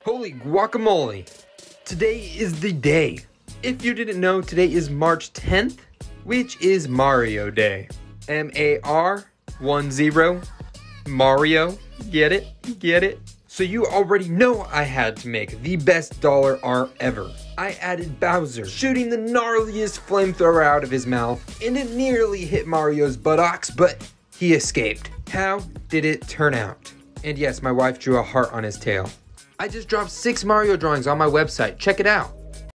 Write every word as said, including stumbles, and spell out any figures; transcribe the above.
Holy guacamole! Today is the day. If you didn't know, today is March tenth, which is Mario Day. M A R one zero. Mario. Get it? Get it? So you already know I had to make the best dollar art ever. I added Bowser shooting the gnarliest flamethrower out of his mouth, and it nearly hit Mario's buttocks, but he escaped. How did it turn out? And yes, my wife drew a heart on his tail. I just dropped six Mario drawings on my website. Check it out.